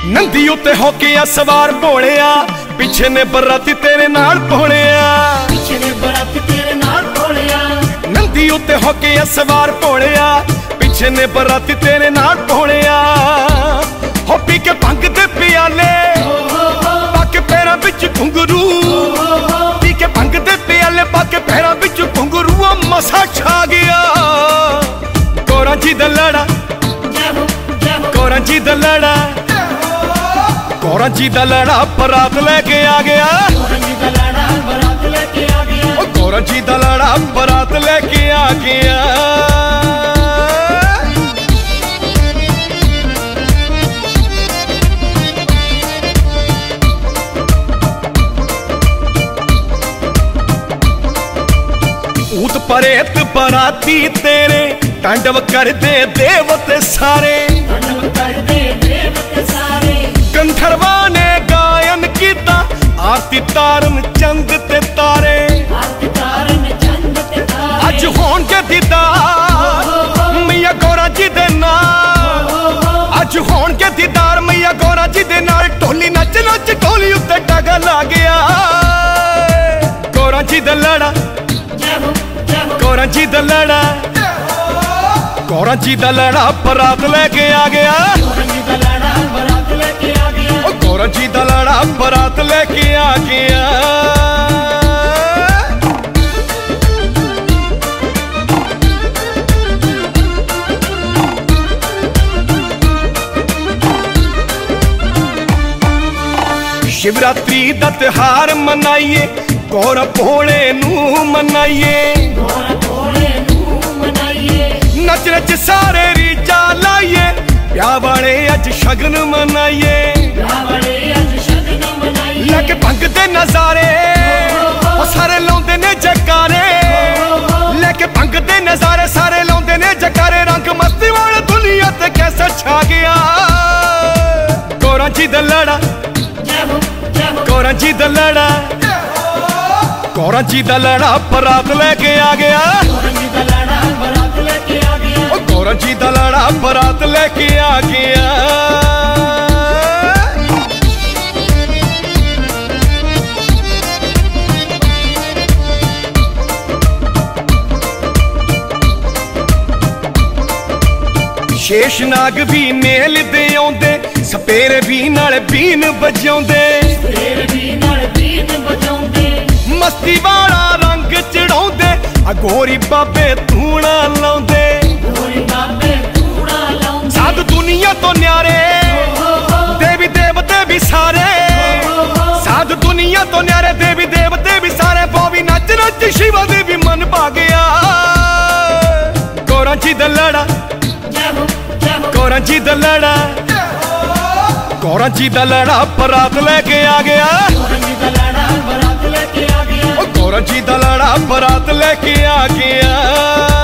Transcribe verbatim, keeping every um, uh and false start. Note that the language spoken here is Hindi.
नंदी उत्ते होके आ सवार भोलिया, पिछे ने बराती तेरे नाल भोलिया, पिछे ने बराती तेरे नाल भोलिया। नंदी उत्ते होके आ सवार भोलिया, पिछे ने बराती तेरे नाल भोलिया। हो पी के भंग दे प्याले, पाके पैरां विच घुंघरू, पी के भंग दे प्याले, पाके पैरां विच घुंघरू, मसा छा गया कौरां जी दा लड़ा, कौरां जी दा लड़ा, कौरां जी दा लड़ा बरात लेके आ गया, कौरां जी दा लड़ा बरात लेके आ गया, कौरां जी दा लड़ा बरात लेके आ गया। ऊत परेत बराती तेरे तांडव कर दे देवते सारे, तांडव कर दे देवते सारे। गंधर्वा ने गायन कीता आरती तारन चंद ते तारे, आरती तारन चंद ते तारे। अज होणगे दीदार मैया कौरां जी दे नाल, अज होणगे दीदार मैया कौरां जी दे नाल। ढोली नच नच ढोली उत्ते डगा ला गया कौरां जी दा लड़ा, कौरां जी दा लड़ा, कौरां जी दा लड़ा बरात लेके आ गया, कौरां जी दा लड़ा बरात लेके आ गया, कौरां जी दा लड़ा बरात लेके आ गया। शिवरात्रि दा त्योहार मनाइए, कौरां भोले नू मनाइए, कौरां भोले नू मनाइए। नच नच सारे रीजा लाइए, ब्याह वाले अज शगन मनाइए, ब्याह वाले अज शगन मनाइए। लग भंग दे नजारे ओ सारे लाउंदे ने जकारे, लेके भंग दे नजारे सारे लाउंदे ने जकारे। रंग मस्ती वाले दुनिया ते कैसा छा गया कौरां जी दा लड़ा, कौरां जी दा लड़ा, कौरां जी दा लड़ा बरात लेके आ गया, कौरां जी दा लड़ा बरात लेके आ गया, कौरां जी दा लड़ा बरात लेके आ गया। शेषनाग भी मेल दे आउंदे, सपेरे भी नाल बीन बजाउंदे, सपेरे भी नाल बीन बजाउंदे। मस्ती वाला रंग चढ़ाउंदे, अगोरी बाबे धूणा लाउंदे, गोरी बाबे धूणा लाउंदे। साध दुनिया तो न्यारे देवी देवते भी सारे, साध दुनिया तो न्यारे देवी देवते भी सारे। पौवी नच नच शिवा दे भी मन पा गया कौरां जी दा लड़ा, कौरां जी दा लड़ा, कौरां जी दा लड़ा बरात लेके आ गया, कौरां जी दा लड़ा बरात लेके आ गया, कौरां जी दा लड़ा बरात लेके आ गया।